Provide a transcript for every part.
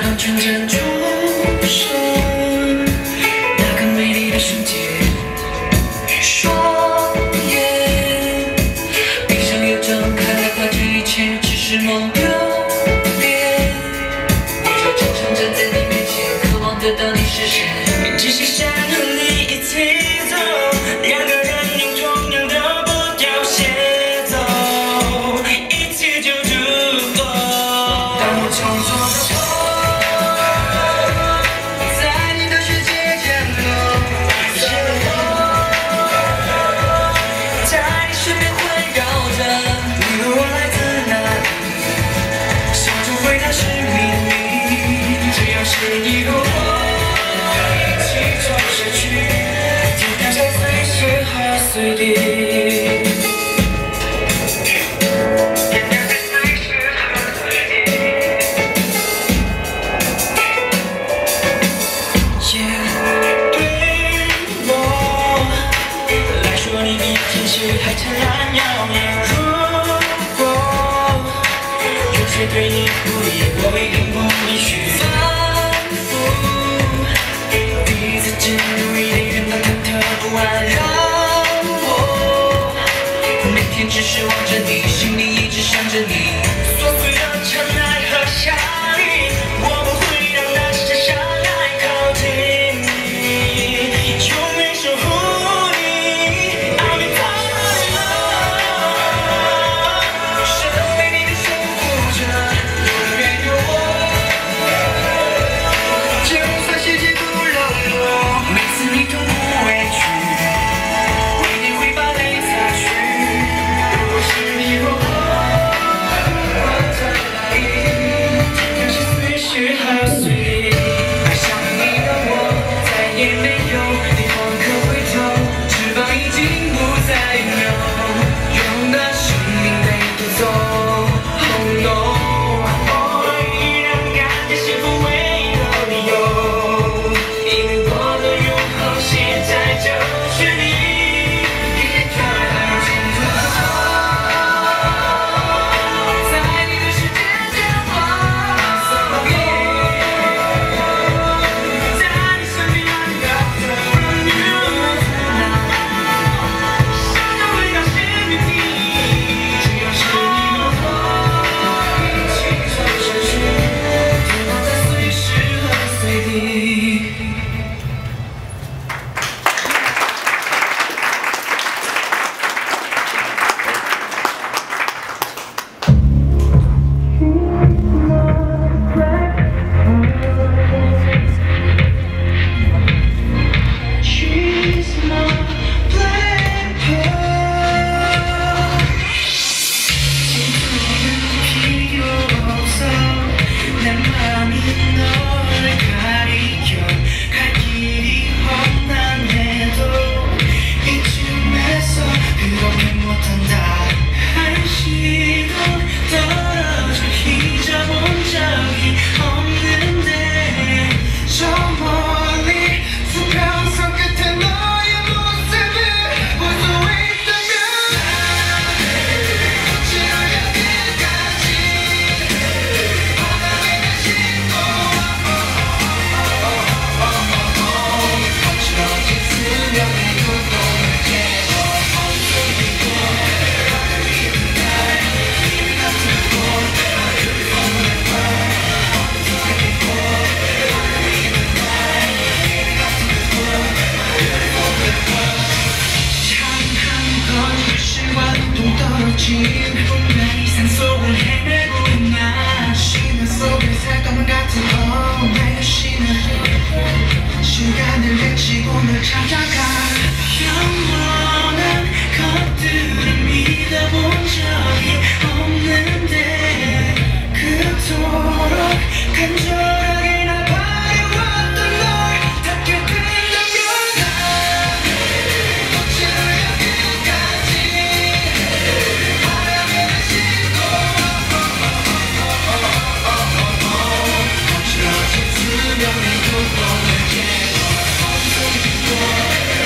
当纯真出生，那个美丽的瞬间。双眼闭上又睁开，发觉一切只是梦留恋。我就真诚站在你面前，渴望得到你视线。只是想和你一起走，两个人用同样的步调协奏，一起就足够。当我创作的痛。 你和我一起走下去，就跳在随时和随地。对我来说，你比天使还灿烂耀眼。如果有谁对你不利，我一定不允许。 进入一点原本忐忑不安，让我每天只是望着你，心里一直想着你。琐碎的尘埃和下雨，我不会让那些相爱靠近你，永远守护你。I'll be part of love， 生被你的守护着，永远有我，就算世界不让我。 你痛苦委屈，我一定会把泪擦去。如果是你和我在哪里，天是随时和随地。爱上你的我，再也没有地方可回头，翅膀已经不再有，用的生命被夺走。Oh no， 我依然感觉幸福唯一的理由，因为我的永恒。 现在就是你，一个人牵着我，在你的世界前往所别，在你身边安然的 From you， 想要回到幸运地，只要是你和我一起走下去，天堂在随时和随地。 공간이 산속을 헤매고 있나 시간 속에 살것만 같은 내 여신은 시간을 헤치고 널 찾아가 영원한 것들을 믿어본 적이 없는데 그토록 간절하게 날 바래왔던 널 닿게 된다면 어찌어야 끝까지 투명한 뚜껑을 깨고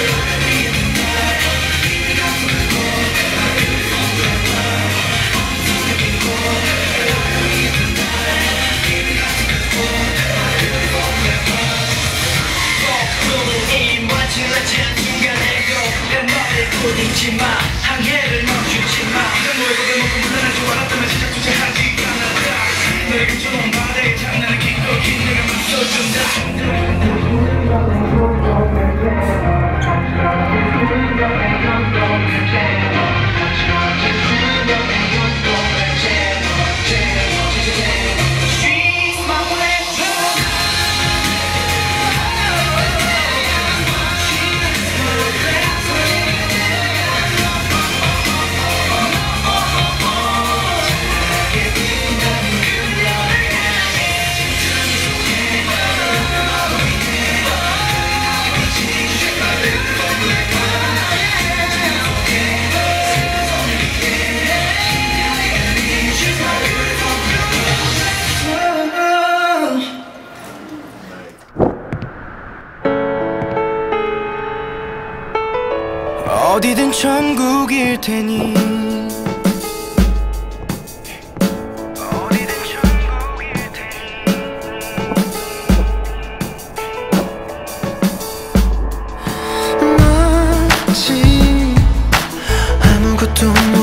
잊지마 항해를 멈추지마 내 노래보다 먹고 물러날 줄 알았다면 시작조차 하지 않았다 너의 그처럼 바다에 장난을 기꺼이 내가 맞서준다 어디든 천국일 테니 어디든 천국일 테니 마치 아무것도